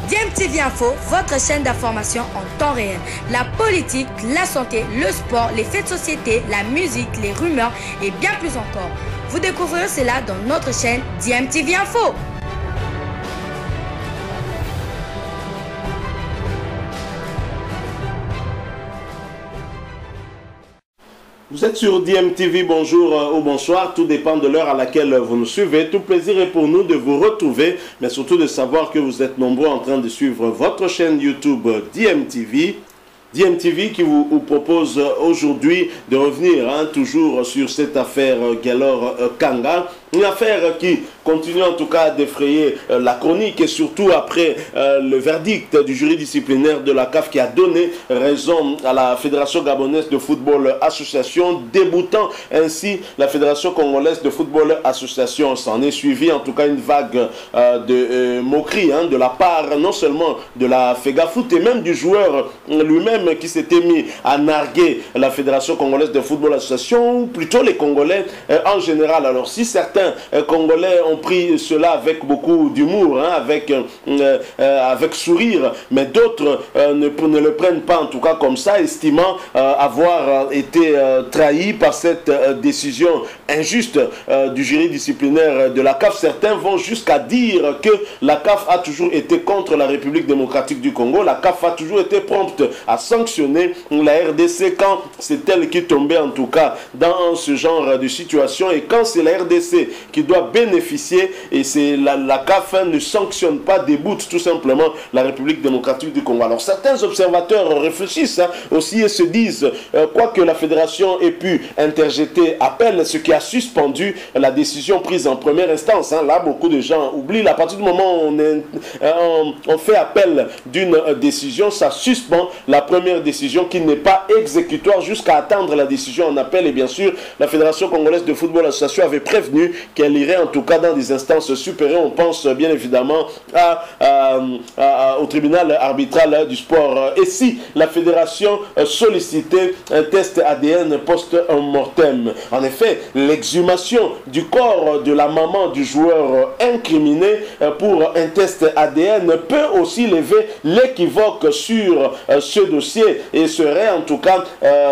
DMTV Info, votre chaîne d'information en temps réel. La politique, la santé, le sport, les faits de société, la musique, les rumeurs et bien plus encore. Vous découvrirez cela dans notre chaîne DMTV Info. Vous êtes sur DMTV, bonjour ou bonsoir, tout dépend de l'heure à laquelle vous nous suivez. Tout plaisir est pour nous de vous retrouver, mais surtout de savoir que vous êtes nombreux en train de suivre votre chaîne YouTube DMTV. DMTV qui vous propose aujourd'hui de revenir toujours sur cette affaire Gaylor Kanga. Une affaire qui continue en tout cas d'effrayer la chronique et surtout après le verdict du jury disciplinaire de la CAF qui a donné raison à la Fédération Gabonaise de Football Association, déboutant ainsi la Fédération Congolaise de Football Association. S'en est suivi en tout cas une vague de moqueries de la part non seulement de la FEGAFoot et même du joueur lui-même qui s'était mis à narguer la Fédération Congolaise de Football Association, ou plutôt les Congolais en général. Alors si certains Congolais ont pris cela avec beaucoup d'humour, avec sourire, mais d'autres ne le prennent pas en tout cas comme ça, estimant avoir été trahis par cette décision injuste du jury disciplinaire de la CAF. Certains vont jusqu'à dire que la CAF a toujours été contre la République démocratique du Congo, la CAF a toujours été prompte à sanctionner la RDC quand c'est elle qui tombait en tout cas dans ce genre de situation, et quand c'est la RDC qui doit bénéficier et c'est la CAF ne sanctionne pas, déboute tout simplement la République démocratique du Congo. Alors certains observateurs réfléchissent aussi et se disent quoi que la fédération ait pu interjeter appel, ce qui a suspendu la décision prise en première instance. Là beaucoup de gens oublient, à partir du moment où on fait appel d'une décision, ça suspend la première décision qui n'est pas exécutoire jusqu'à attendre la décision en appel. Et bien sûr la Fédération Congolaise de Football Association avait prévenu qu'elle irait en tout cas dans des instances supérieures. On pense bien évidemment au tribunal arbitral du sport. Et si la fédération sollicitait un test ADN post-mortem? En effet, l'exhumation du corps de la maman du joueur incriminé pour un test ADN peut aussi lever l'équivoque sur ce dossier et serait en tout cas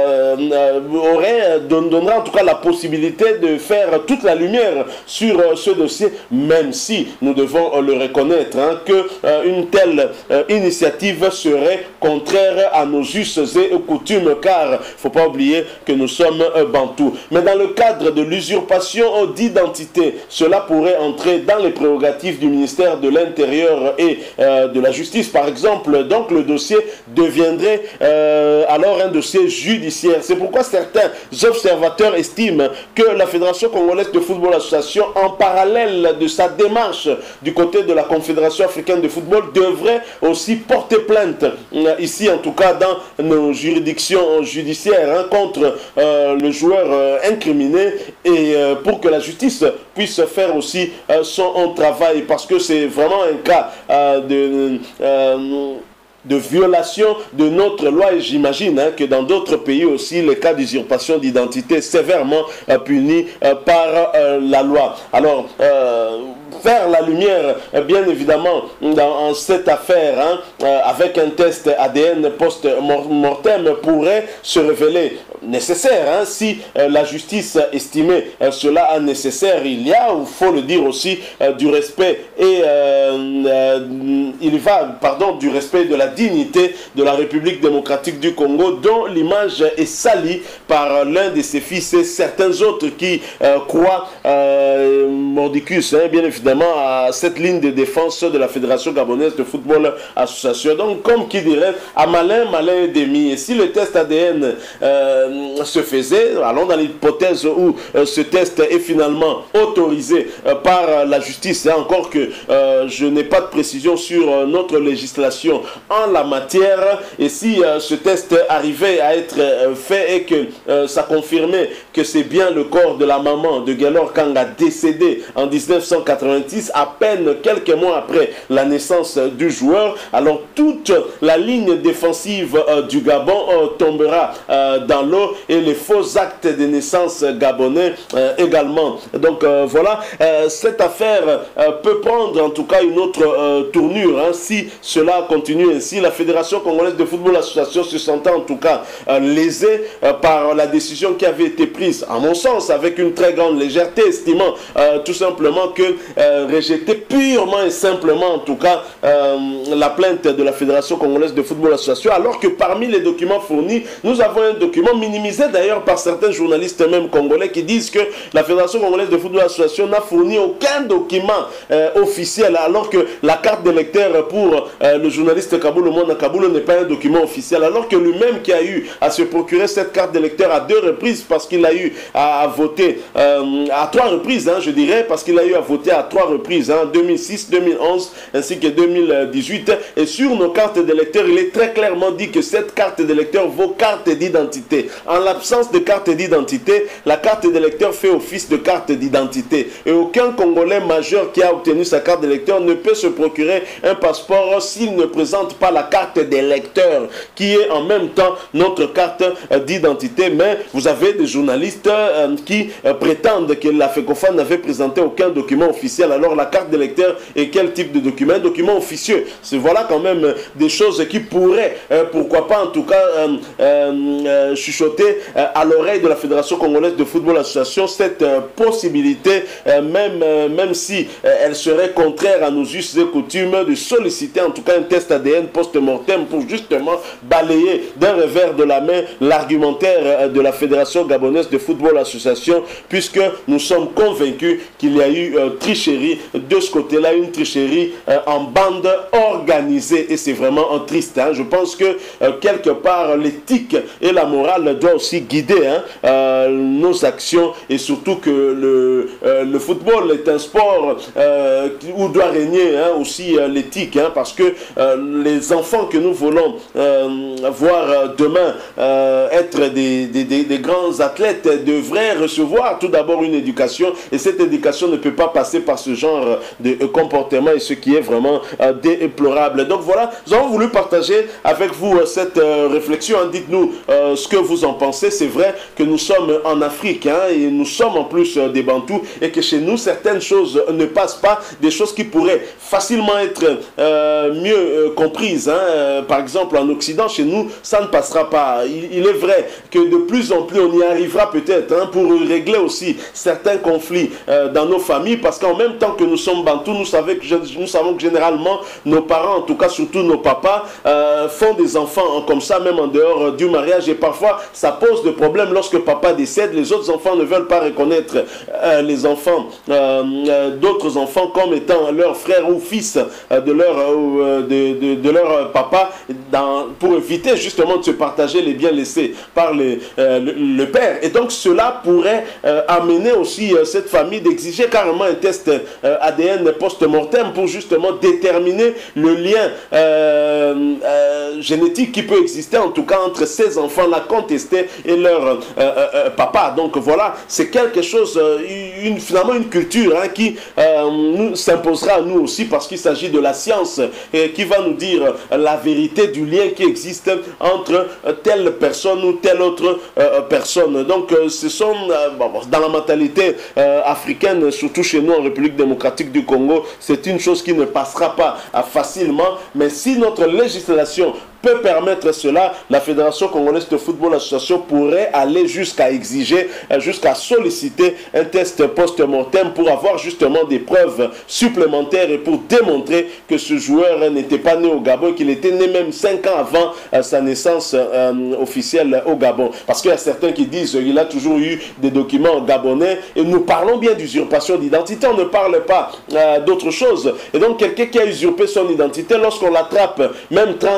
donnera en tout cas la possibilité de faire toute la lumière sur ce dossier, même si nous devons le reconnaître qu'une telle initiative serait contraire à nos us et coutumes, car il ne faut pas oublier que nous sommes bantous. Mais dans le cadre de l'usurpation d'identité, cela pourrait entrer dans les prérogatives du ministère de l'Intérieur et de la Justice par exemple. Donc le dossier deviendrait alors un dossier judiciaire. C'est pourquoi certains observateurs estiment que la Fédération Congolaise de Football Association, en parallèle de sa démarche du côté de la Confédération africaine de football, devrait aussi porter plainte, ici en tout cas dans nos juridictions judiciaires, contre le joueur incriminé, et pour que la justice puisse faire aussi son travail, parce que c'est vraiment un cas de violation de notre loi, et j'imagine que dans d'autres pays aussi les cas d'usurpation d'identité sévèrement punis par la loi. Alors faire la lumière bien évidemment dans cette affaire avec un test ADN post-mortem pourrait se révéler nécessaire si la justice estimait cela nécessaire. Il y a, il faut le dire aussi, du respect et du respect de la dignité de la République démocratique du Congo, dont l'image est salie par l'un de ses fils et certains autres qui croient mordicus bien évidemment à cette ligne de défense de la Fédération Gabonaise de Football Association. Donc comme qui dirait, à malin et demi. Et si le test ADN se faisait, allons dans l'hypothèse où ce test est finalement autorisé par la justice, encore que je n'ai pas de précision sur notre législation en la matière, et si ce test arrivait à être fait et que ça confirmait que c'est bien le corps de la maman de Gaylor Kanga décédé en 1980 1986, à peine quelques mois après la naissance du joueur. Alors toute la ligne défensive du Gabon tombera dans l'eau et les faux actes de naissance gabonais également. Donc voilà, cette affaire peut prendre en tout cas une autre tournure si cela continue ainsi. La Fédération congolaise de football association se sentant en tout cas lésée par la décision qui avait été prise, à mon sens, avec une très grande légèreté, estimant tout simplement que rejeter purement et simplement en tout cas la plainte de la Fédération congolaise de football association, alors que parmi les documents fournis, nous avons un document minimisé d'ailleurs par certains journalistes même congolais qui disent que la Fédération congolaise de football association n'a fourni aucun document officiel, alors que la carte d'électeur pour le journaliste Kaboul Monde à Kaboul n'est pas un document officiel, alors que lui-même qui a eu à se procurer cette carte d'électeur à 2 reprises, parce qu'il a eu à voter à 3 reprises, je dirais, parce qu'il a eu à voter à 3 reprises, 2006, 2011 ainsi que 2018, et sur nos cartes d'électeurs, il est très clairement dit que cette carte d'électeur vaut carte d'identité. En l'absence de carte d'identité, la carte d'électeur fait office de carte d'identité, et aucun Congolais majeur qui a obtenu sa carte d'électeur ne peut se procurer un passeport s'il ne présente pas la carte d'électeur, qui est en même temps notre carte d'identité. Mais vous avez des journalistes qui prétendent que la FECOFA n'avait présenté aucun document officiel. Alors la carte d'électeur est quel type de document? Un document officieux. Voilà quand même des choses qui pourraient, pourquoi pas en tout cas, chuchoter à l'oreille de la Fédération congolaise de football association cette possibilité, même si elle serait contraire à nos us et coutumes, de solliciter en tout cas un test ADN post-mortem pour justement balayer d'un revers de la main l'argumentaire de la Fédération gabonaise de football association, puisque nous sommes convaincus qu'il y a eu tricherie de ce côté-là, une tricherie en bande organisée, et c'est vraiment triste. Je pense que quelque part l'éthique et la morale doivent aussi guider nos actions, et surtout que le football est un sport où doit régner aussi l'éthique, parce que les enfants que nous voulons voir demain être des grands athlètes devraient recevoir tout d'abord une éducation, et cette éducation ne peut pas passer par ce genre de comportement, et ce qui est vraiment déplorable. Donc voilà, nous avons voulu partager avec vous cette réflexion. Dites-nous ce que vous en pensez. C'est vrai que nous sommes en Afrique, et nous sommes en plus des Bantous, et que chez nous certaines choses ne passent pas, des choses qui pourraient facilement être mieux comprises. Par exemple en Occident, chez nous ça ne passera pas. Il est vrai que de plus en plus on y arrivera peut-être pour régler aussi certains conflits dans nos familles, parce qu'en même temps que nous sommes Bantous, nous savons que généralement nos parents, en tout cas surtout nos papas, font des enfants comme ça, même en dehors du mariage, et parfois ça pose des problèmes. Lorsque papa décède, les autres enfants ne veulent pas reconnaître les enfants d'autres enfants comme étant leurs frères ou fils de leur papa, pour éviter justement de se partager les biens laissés par le père. Et donc cela pourrait amener aussi cette famille d'exiger carrément un test ADN post-mortem pour justement déterminer le lien génétique qui peut exister en tout cas entre ces enfants-là contestés et leur papa. Donc voilà, c'est quelque chose, finalement une culture qui s'imposera à nous aussi, parce qu'il s'agit de la science qui va nous dire la vérité du lien qui existe entre telle personne ou telle autre personne. Donc ce sont dans la mentalité africaine, surtout chez nous en République démocratique du Congo, c'est une chose qui ne passera pas facilement. Mais si notre législation peut permettre cela, la Fédération congolaise de football association pourrait aller jusqu'à exiger, jusqu'à solliciter un test post-mortem pour avoir justement des preuves supplémentaires et pour démontrer que ce joueur n'était pas né au Gabon, qu'il était né même 5 ans avant sa naissance officielle au Gabon. Parce qu'il y a certains qui disent qu'il a toujours eu des documents gabonais, et nous parlons bien d'usurpation d'identité, on ne parle pas d'autre chose. Et donc quelqu'un qui a usurpé son identité, lorsqu'on l'attrape, même 30 ans après,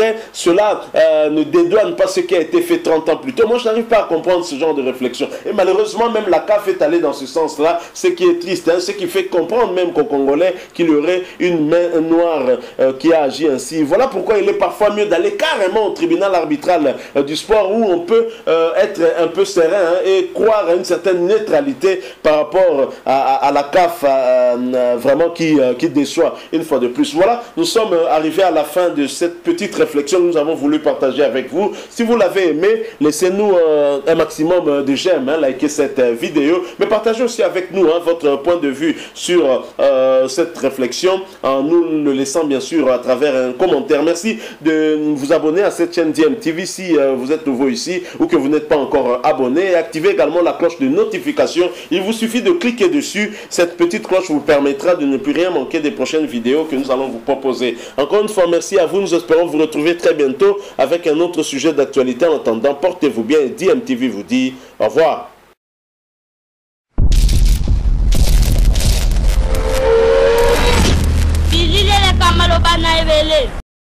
vrai, cela ne dédouane pas ce qui a été fait 30 ans plus tôt. Moi, je n'arrive pas à comprendre ce genre de réflexion. Et malheureusement, même la CAF est allée dans ce sens-là, ce qui est triste, hein, ce qui fait comprendre même qu'aux Congolais qu'il y aurait une main noire qui a agi ainsi. Voilà pourquoi il est parfois mieux d'aller carrément au tribunal arbitral du sport où on peut être un peu serein, hein, et croire à une certaine neutralité par rapport à la CAF vraiment qui déçoit une fois de plus. Voilà, nous sommes arrivés à la fin de cette petite réflexion que nous avons voulu partager avec vous. Si vous l'avez aimé, laissez-nous un maximum de j'aime, hein, likez cette vidéo, mais partagez aussi avec nous hein, votre point de vue sur cette réflexion en nous le laissant bien sûr à travers un commentaire. Merci de vous abonner à cette chaîne DMTV si vous êtes nouveau ici ou que vous n'êtes pas encore abonné, et activez également la cloche de notification. Il vous suffit de cliquer dessus. Cette petite cloche vous permettra de ne plus rien manquer des prochaines vidéos que nous allons vous proposer. Encore une fois, merci à vous. Nous espérons vous retrouver très bientôt avec un autre sujet d'actualité. En attendant, portez-vous bien et DMTV vous dit au revoir.